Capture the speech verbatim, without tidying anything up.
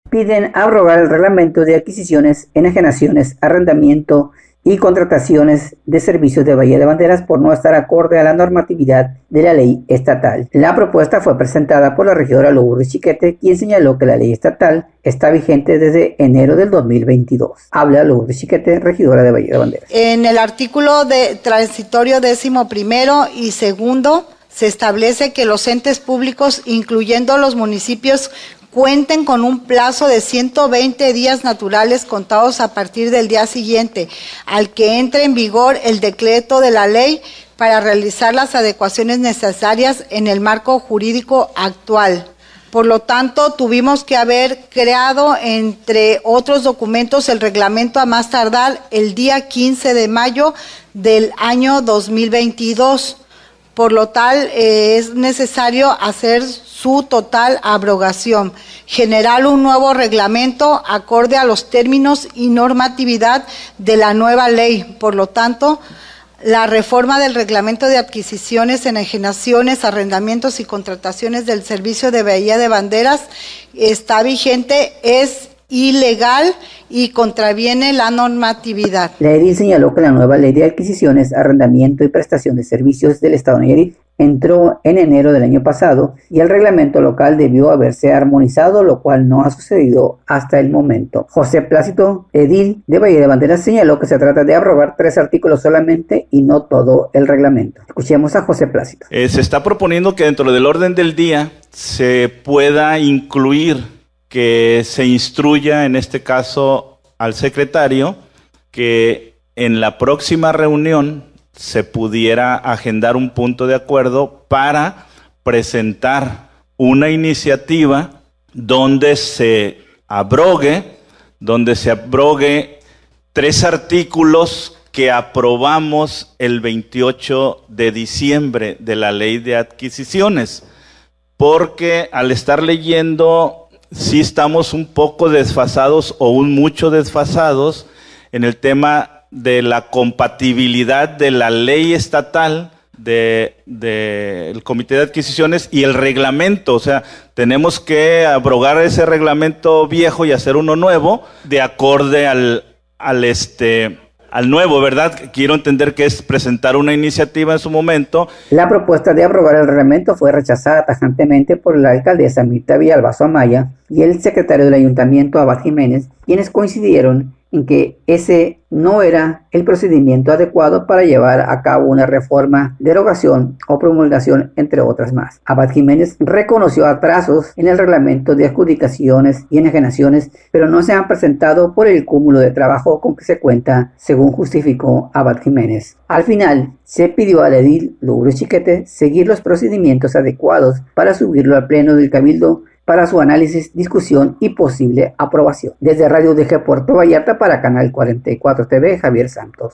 piden abrogar el reglamento de adquisiciones, enajenaciones, arrendamiento y contrataciones de servicios de Bahía de Banderas por no estar acorde a la normatividad de la ley estatal. La propuesta fue presentada por la regidora Lourdes Chiquete, quien señaló que la ley estatal está vigente desde enero del dos mil veintidós. Habla Lourdes Chiquete, regidora de Bahía de Banderas. En el artículo de transitorio décimo primero y segundo se establece que los entes públicos, incluyendo los municipios, cuenten con un plazo de ciento veinte días naturales contados a partir del día siguiente al que entre en vigor el decreto de la ley para realizar las adecuaciones necesarias en el marco jurídico actual. Por lo tanto, tuvimos que haber creado, entre otros documentos, el reglamento a más tardar el día quince de mayo del año dos mil veintidós. Por lo tal, eh, es necesario hacer su total abrogación, generar un nuevo reglamento acorde a los términos y normatividad de la nueva ley. Por lo tanto, la reforma del reglamento de adquisiciones, enajenaciones, arrendamientos y contrataciones del servicio de Bahía de Banderas está vigente, es ilegal y contraviene la normatividad. La edil señaló que la nueva ley de adquisiciones, arrendamiento y prestación de servicios del Estado de Nayarit entró en enero del año pasado y el reglamento local debió haberse armonizado, lo cual no ha sucedido hasta el momento. José Plácido, edil de Bahía de Banderas, señaló que se trata de abrogar tres artículos solamente y no todo el reglamento. Escuchemos a José Plácido. Eh, se está proponiendo que dentro del orden del día se pueda incluir que se instruya, en este caso, al secretario, que en la próxima reunión se pudiera agendar un punto de acuerdo para presentar una iniciativa donde se abrogue, donde se abrogue tres artículos que aprobamos el veintiocho de diciembre de la ley de adquisiciones, porque al estar leyendo sí estamos un poco desfasados o un mucho desfasados en el tema de la compatibilidad de la ley estatal del de, de Comité de Adquisiciones y el reglamento. O sea, tenemos que abrogar ese reglamento viejo y hacer uno nuevo de acorde al, al este... al nuevo, ¿verdad? Quiero entender que es presentar una iniciativa en su momento. La propuesta de abrogar el reglamento fue rechazada tajantemente por la alcaldesa Mirta Villalbazo Amaya y el secretario del ayuntamiento Abad Jiménez, quienes coincidieron en que ese no era el procedimiento adecuado para llevar a cabo una reforma, derogación o promulgación, entre otras más. Abad Jiménez reconoció atrasos en el reglamento de adjudicaciones y enajenaciones, pero no se han presentado por el cúmulo de trabajo con que se cuenta, según justificó Abad Jiménez. Al final, se pidió al edil Lourdes Chiquete seguir los procedimientos adecuados para subirlo al pleno del Cabildo para su análisis, discusión y posible aprobación. Desde Radio U D G Puerto Vallarta para Canal cuarenta y cuatro T V, Javier Santos.